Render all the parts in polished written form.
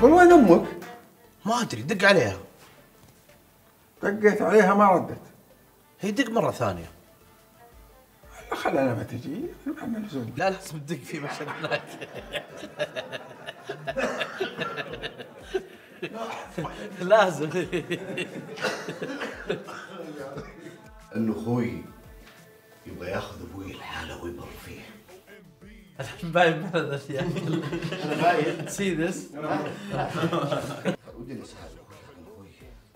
قل وين امك؟ ما ادري، دق عليها. دقيت عليها ما ردت. هي دق مره ثانيه. خلها لما تجي احنا لزوم. لا لازم تدق في مشهد هناك. لازم. انه اخوي يبغى ياخذ ابوي الحاله ويبر فيه. الحين باين من هذا الاشياء. انا باين سي ذس. ودي اسال اخوي.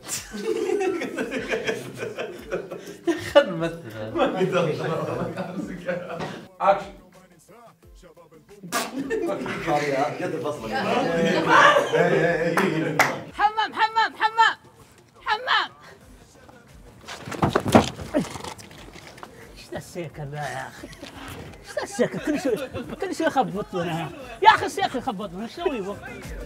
خلنا نمثل. ما اقدر. اكشن. قد الفصل. حمام حمام حمام حمام. ايش ذا السيكل ذا يا اخي؟ ايش ذا السيكل؟ كل شيء يخبطنا يا اخي، السيكل يخبطنا، ايش نسوي بو؟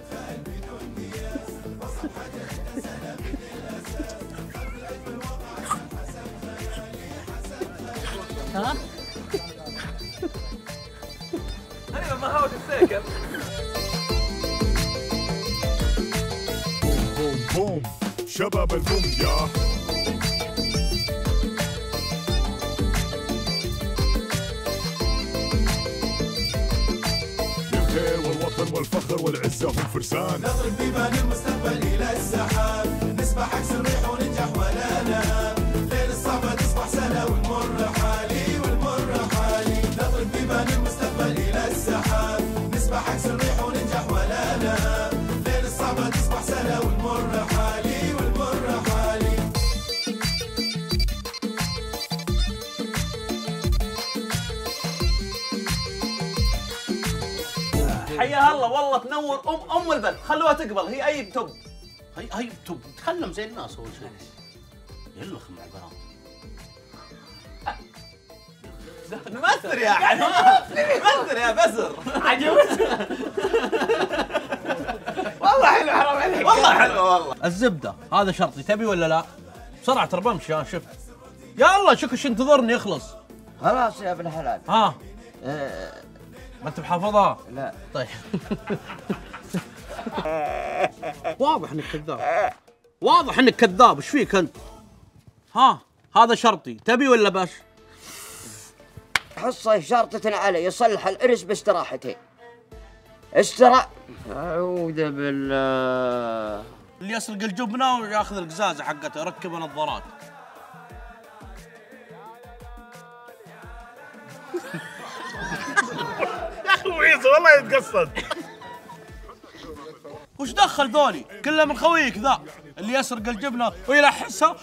ها؟ ايوه ما هو السيكل. بوم بوم شباب البوم يا للخير والوطن والفخر والعزة هم فرسان. نضرب بيبان المستقبل إلى السحاب، نسبح عكس الريح وننجح ولا نهاب، ليل الصعبة تصبح سهلة والمر حالي والمر حالي. نضرب بيبان المستقبل إلى السحاب، نسبح عكس الريح وننجح ولا نهاب، ليل الصعبة تصبح سهلة والمر حالي والمر حالي. حياها الله والله تنور ام البلد. خلوها تقبل. هي اي توب. هي توب. تكلم زي الناس اول شيء. يلخ مع البنات. نمثل يا حيوان. نمثل يا بزر. عجبت. والله حلو. حرام عليك. والله حلو والله. الزبده هذا شرطي. تبي ولا لا؟ بسرعه ترى بمشي. ها شوف. يلا شكش انتظرني يخلص. خلاص يا ابن الحلال. ها ما انت بحافظها؟ لا. طيب. واضح انك كذاب. واضح انك كذاب. ايش فيك انت؟ ها هذا شرطي. تبي ولا باش؟ حصه شرطة علي يصلح الارز باستراحتين. اعوذ بالله. اللي يسرق الجبنه وياخذ القزازه حقته يركب نظارات. يا اخي وعيسى والله يتقصد. وش دخل ذولي؟ كله من خويك ذا اللي يسرق الجبنه ويلحسها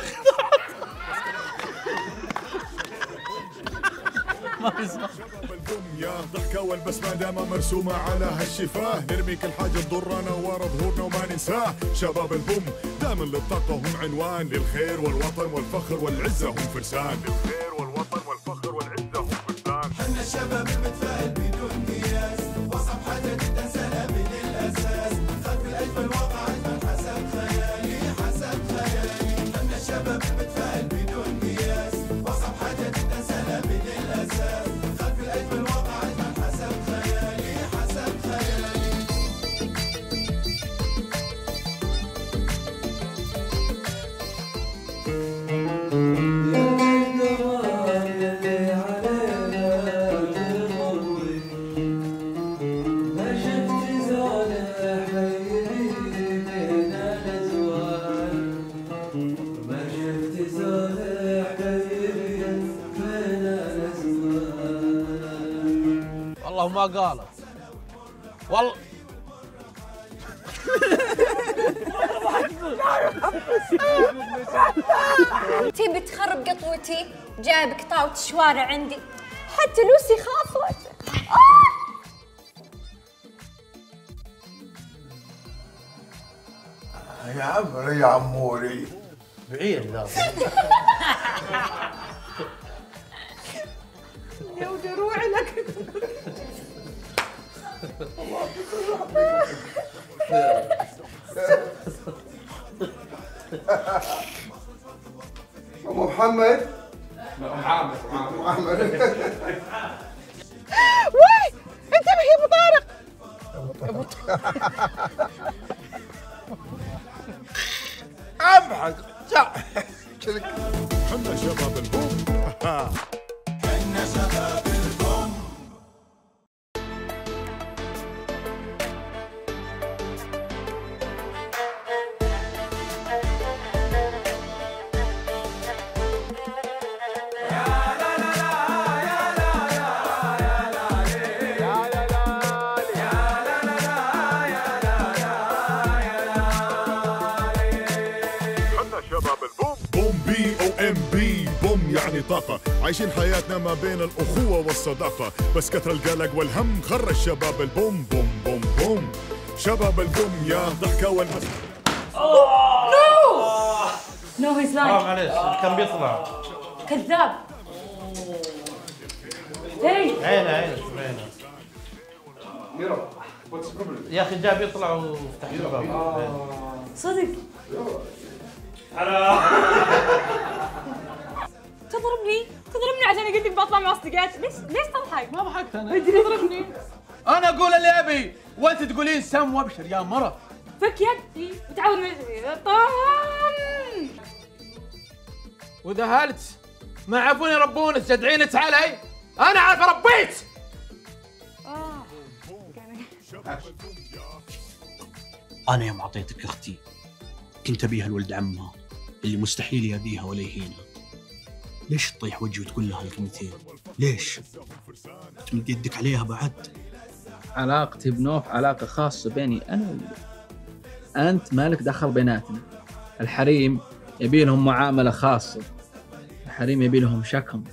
ما في صح. يا ضحكة والبسمة داما مرسومة على هالشفاه، نرمي كل حاجة تضرنا ورا ظهورنا وما ننساه. شباب البوم داما للطاقة هم عنوان، للخير والوطن والفخر والعزة هم فرسان. للخير والوطن والفخر والعزة هم فرسان. حنا الشباب المتفائل بدون قياس، وصف حاجة جدا سهلة من الأساس، خلف الأجمل واقع أجمل حسب خيالي حسب خيالي. حنا الشباب المتفائل بدون قياس، وصف حاجة جدا سهلة من الأساس، خلف الأجمل واقع أجمل حسب خيالي حسب خيالي. والله ما قالت والله. تبي تخرب قطوتي؟ جايب قطاوة الشوارع عندي، حتى لوسي خافت. يا عمري يا عموري. بعير ذا. يا ودروعي لك. ام محمد. محمد. وي انتبه يا ابو طارق. عايشين حياتنا ما بين الأخوة والصداقة، بس كثر القلق والهم خرج شباب البوم بوم بوم بوم. شباب البوم يا ضحكة والمسرح. نو هيز لايك. معليش كان بيطلع. كذاب. هي عينه يا اخي جاب يطلع وفتح الباب. صدق. تضربني عشان قلت لك بطلع مع اصدقائي. ليش تضحك؟ ما ضحكت انا. تضربني. انا اقول اللي ابي وانت تقولين سم وابشر يا مره. فك يدي وتعود طن. واذا هالت ما يعرفون يربونك تدعينك علي، انا عارف ربيت. انا يوم اعطيتك اختي كنت ابيها لولد عمها اللي مستحيل يأذيها ولا يهينها. ليش تطيح وجهي وتقول لها الكلمتين؟ ليش؟ تمد يدك عليها بعد؟ علاقتي بنوف علاقة خاصة بيني أنا وياه. أنت مالك دخل بيناتنا. الحريم يبي لهم معاملة خاصة، الحريم يبي لهم شكم.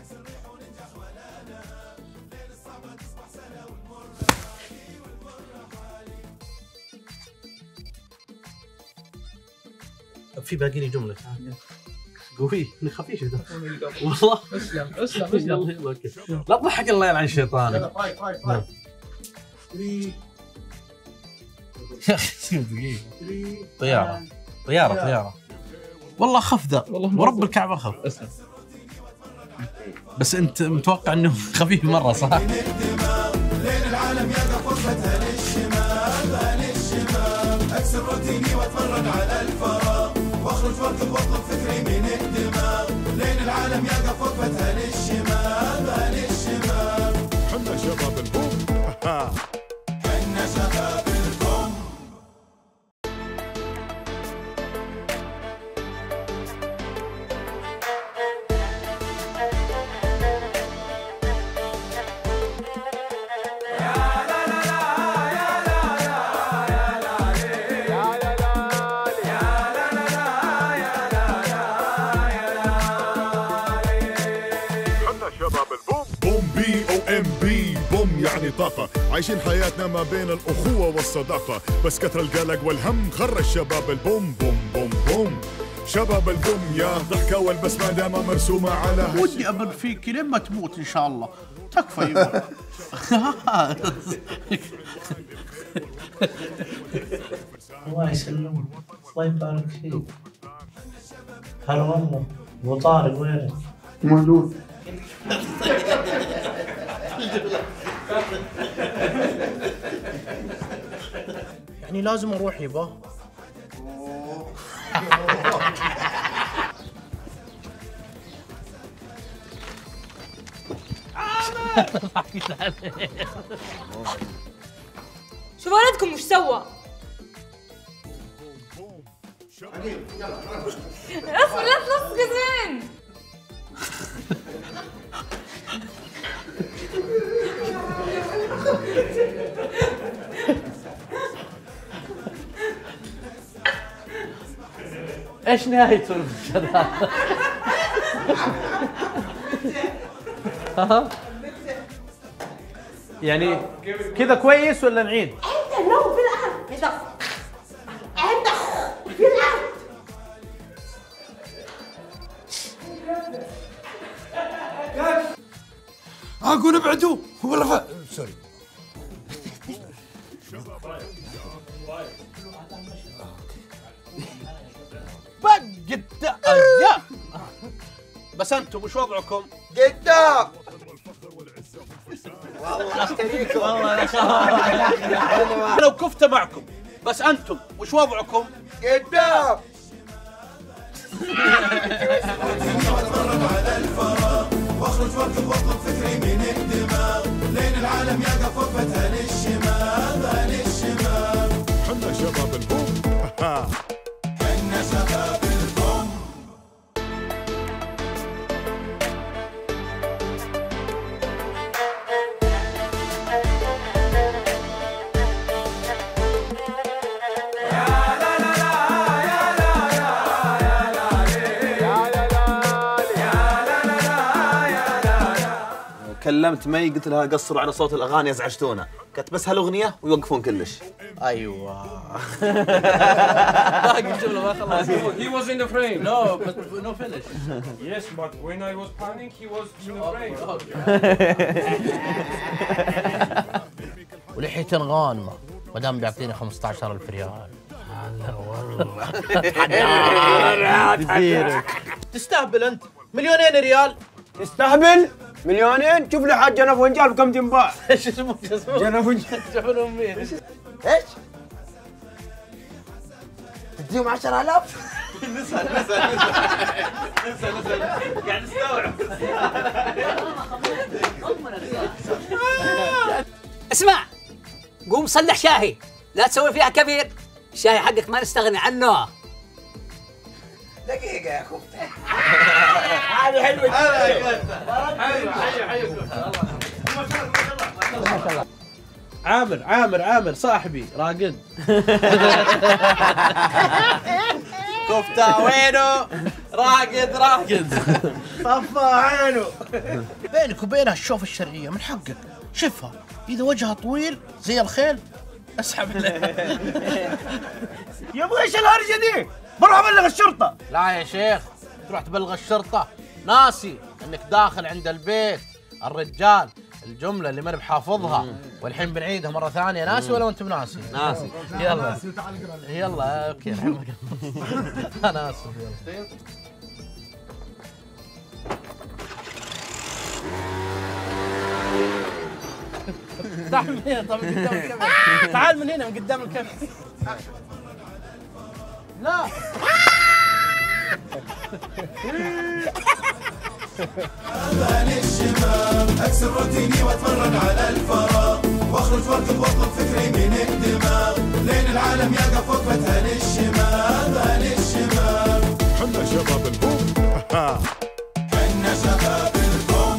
في باقي لي جملة قوي خفيف ده والله. اسلم لا تضحك الله يلعن شيطانك. يا اخي دقيقة. طيارة والله خف ذا ورب الكعبة خف. بس انت متوقع انه خفيف مرة صح؟ لين العالم يلقى فرصتها للشمال اكسر روتيني واتفرج على الفراغ واخرج واركض واطلب فكري من الدماغ. لين العالم يلقى فرصتها للشمال حنا شباب البوم. حنا شباب البوم. يعني طاقة، عايشين حياتنا ما بين الأخوة والصداقة، بس كثر القلق والهم خرج شباب البوم بوم بوم بوم. شباب البوم يا ضحكة والبسمة دايما مرسومة على ودي أبر فيك لين ما تموت إن شاء الله. تكفى يبا. الله يسلمك، الله يبارك فيك. هلا والله. ابو طارق وينك؟ موجود. يعني لازم اروح يبا. شوف ولدكم وش سوى. اصبر لا تلصق زين. ايش نهاية المشهد هذا؟ يعني كذا كويس ولا نعيد؟ انت لو في الارض انت في الارض. اقول ابعدوا والله سوري. بس انتم وش وضعكم؟ قدام. والله اشتريكم والله انا وكفته معكم، بس انتم وش وضعكم؟ قدام. على الفراغ واخرج واركض واطلب فكري من الدماغ. لين العالم يلقى فرصتها للشمال حنا شباب البوم. حنا شباب البوم. كلمت مي قلت لها قصروا على صوت الاغاني ازعجتونا، كانت بس هالاغنيه ويوقفون كلش. ايوه باقي الجمله ما خلص. He was in the frame. No, but no finish. Yes, but when I was panning, he was in the frame. ولحية غانمة ما دام بيعطيني 15,000 ريال. هلا والله تستهبل انت، 2,000,000 ريال. تستهبل؟ 2,000,000؟ شوف لي حاج جنف ونجال بكم تنباع. ايش اسمه؟ جنف ونجال. جفن امي. ايش؟ تديهم 10,000؟ نسأل قاعد نستوعب. اسمع، قوم صلح شاهي، لا تسوي فيها كبير. الشاهي حقك ما نستغني عنه. دقيقة يا اخو. هذه حلوة. حلو. عامر صاحبي راقد. كفتة وينه؟ راقد. طفى عينه. بينك وبينها الشوف الشرعية من حقك، شوفها إذا وجهها طويل زي الخيل اسحب عليه. يا ابوي ايش الهرجة دي؟ بروح ابلغ الشرطة. لا يا شيخ، تروح تبلغ الشرطة؟ ناسي انك داخل عند البيت الرجال الجملة اللي ماني بحافظها والحين بنعيدها مرة ثانية. ناسي ولا انت بناسي؟ ناسي. يلا اوكي الحين انا اسف. يلا تعال من هنا. طب من قدام الكاميرا. تعال من هنا من قدام الكاميرا. لا باني الشمال اكسر روتيني واتفرج على الفراغ واخرج واركض واطلب فكري من الدماغ لين العالم يقف وقفتها للشمال. باني الشمال حنا شباب البوم. حنا شباب البوم.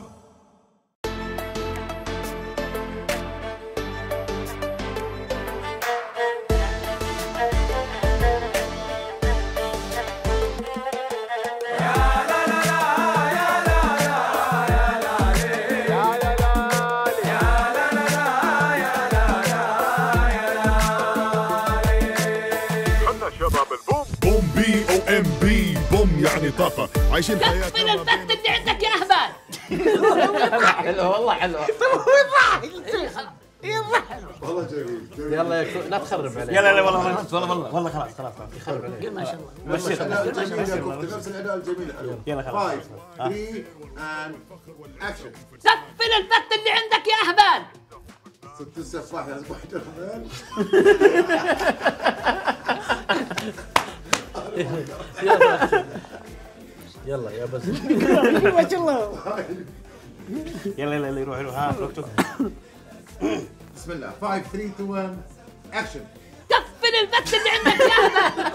بوم BOMB بوم يعني طاقة عايشين حياتنا. كفن الفت اللي عندك يا اهبل. حلوة والله حلوة. والله جميل. يلا لا تخرب عليه. يلا والله خلاص يخرب عليه. ما شاء الله. نفس الأداء الجميل. يلا خلاص. 5 3 and action. كفن الفت اللي عندك يا اهبل. ست السفاح يا سبايدر مان. يلا يا بس. ما شاء الله. يلا يروح ها وقتك. بسم الله 5 3 2 1 action. كفن الفت اللي عندك يا اهبل.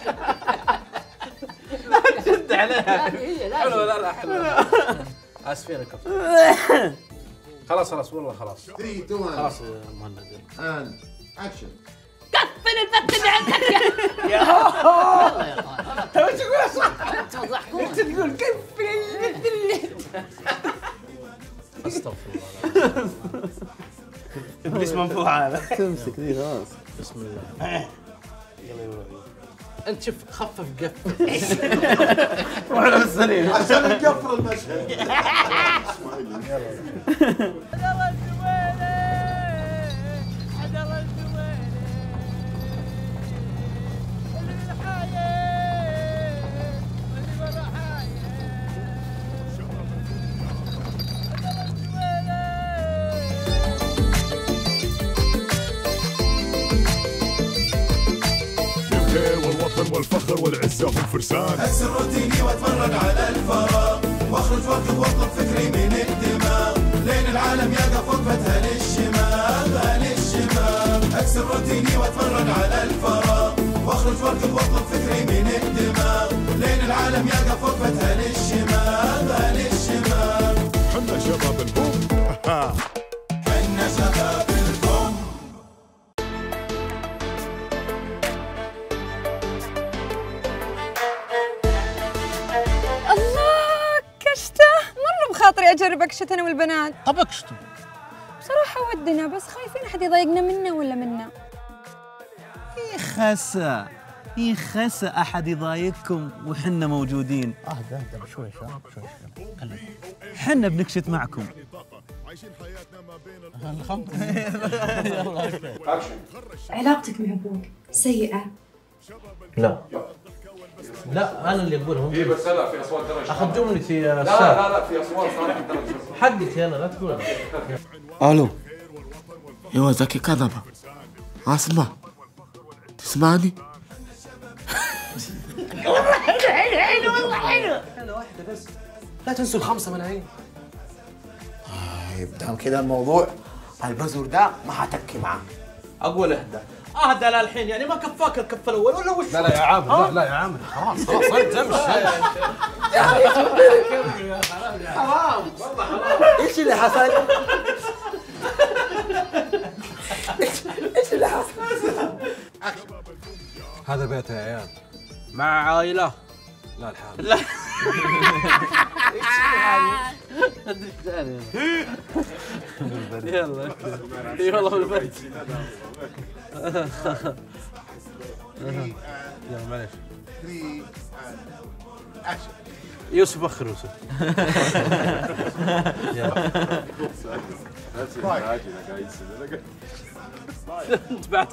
لا تشد عليها. حلو. لا حلو. اسفين الكفر. خلاص والله خلاص. 3 2 1 خلاص يا مهند. and action. كفن الفت اللي عندك يا تو تقول صح. انت تقول كفن الفت اللي. استغفر الله. ابليس منفوع هذا. تمسك ذي خلاص. بسم الله. يلا يروح. انت شوف خفف قف. وعلى السليم عشان نقفل المشهد. والوطن والفخر والعزة هم فرسان. اكسر روتيني واتفرج على الفراغ واخرج واركض واطلب فكري من الدماغ لين العالم يقف وقفتها للشمال. باني الشمال اكسر روتيني واتفرج على الفراغ واخرج واركض واطلب فكري من الدماغ لين العالم يقف وقفتها للشمال. باني الشمال حنا شباب البوم. حنا شباب البوم. الله كشته مرة بخاطري اجرب اكشت انا والبنات. طب اكشتوا. بصراحة ودنا بس خايفين احد يضايقنا منا ولا منا. يخسى احد يضايقكم وحنا موجودين. اهدى بشوي شباب شوي. حنا بنكشت معكم. علاقتك مع ابوك سيئة؟ لا انا اللي اقولهم. اي بس لا في اصوات درج. اخذ جملتي يا لا استاذ. لا في اصوات صالح درج. حقك انا لا تقول. الو ايوه زكي كذبة. اسمع تسمعني؟ حلو والله حلو. انا واحده بس، لا تنسوا ال5 ملايين. يبدأ كده الموضوع البزر ده ما حتكي معاه. اقول اهدى للحين، يعني ما كفاك الكف الاول ولا وش؟ لا يا عامر، لا يا عامر، خلاص انت امشي. حرام والله حرام. ايش اللي حصل؟ ايش اللي حصل؟ هذا بيت يا عيال. مع عائله. لا الحال. لا يلا اي والله بالبيت. يلا معليش. يوسف اخر يوسف. انت بعد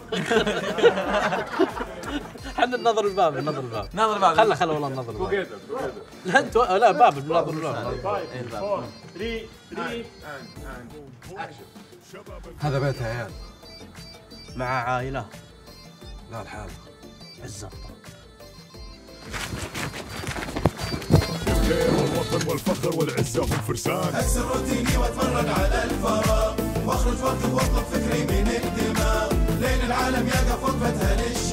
حنا ننظر الباب خله والله ننظر الباب. لا انت لا باب ننظر الباب. هذا بيت يا عيال. مع عائله. لا الحال. الزبطه. الخير والوطن والفخر والعزة هم فرسان. اكسر روتيني واتفرج على الفراغ، واخرج واركض واطلب فكري من الدماغ، لين العالم يقف وقفتها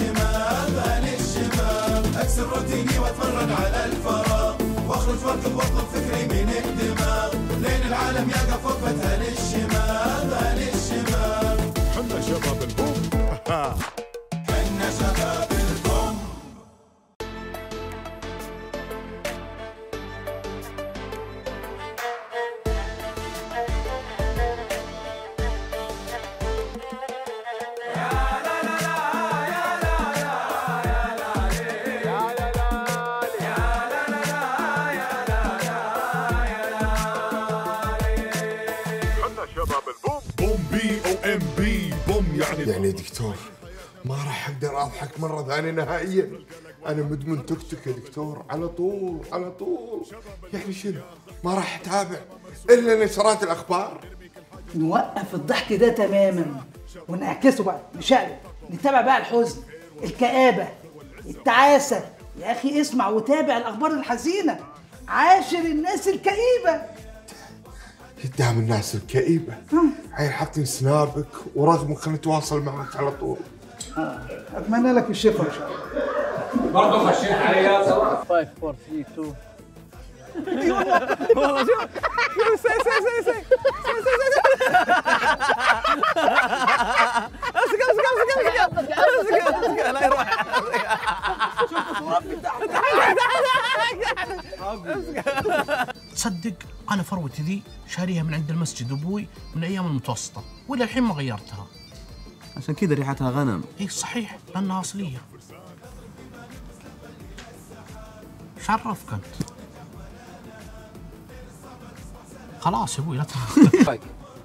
للشمال. اكسر روتيني واتفرج على الفراغ، واخرج واركض واطلب فكري من الدماغ، لين العالم يقف وقفتها للشمال. حنا شباب البوم. حنا شباب البوم. يعني دكتور ما راح اقدر اضحك مره ثانيه نهائيا. انا مدمن توك توك يا دكتور، على طول. يعني شنو؟ ما راح اتابع الا نشرات الاخبار. نوقف الضحك ده تماما ونعكسه بقى، نشقلب، نتابع بقى الحزن، الكآبة، التعاسة. يا اخي اسمع وتابع الاخبار الحزينة، عاشر الناس الكئيبة. قدام الناس الكئيبة هاي حاطين سنابك ورغمك خليني اتواصل معك على طول. اتمنى لك الشفاء ان شاء الله. برضه خشيت عليها بصراحه. 5 4 3 2 والله شوف سي امسك لا يروح. شوف ربي تصدق انا فروتي ذي شاريها من عند المسجد ابوي من ايام المتوسطه ولا الحين ما غيرتها. عشان كذا ريحتها غنم. اي صحيح لانها اصليه. شرفك انت. خلاص يا ابوي لا تخاف.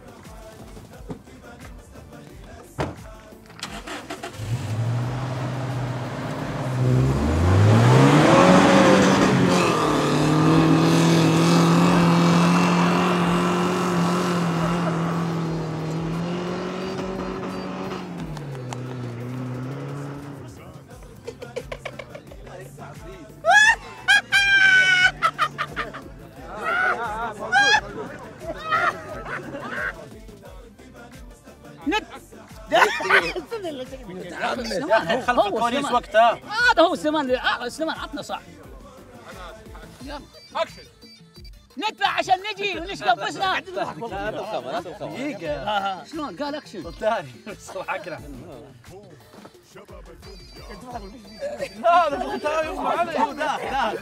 خلف الكواليس وقتها. هذا هو الزمان الزمان عطنا صح. يلا اكشن. نتبع عشان نجي ونشرب بسنا. لا دقيقة. شلون قال اكشن؟ ثاني الصراحة اقرا. لا انا ترى يصبح علي لا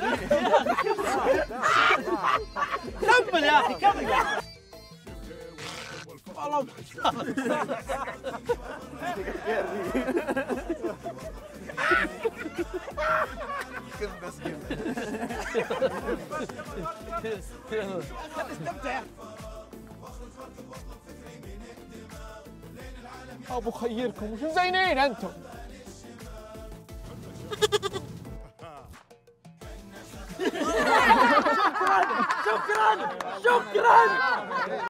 كمل يا اخي كمل والله استمتع ابو خيركم وشو زينين انتم. شكرا شكرا شكرا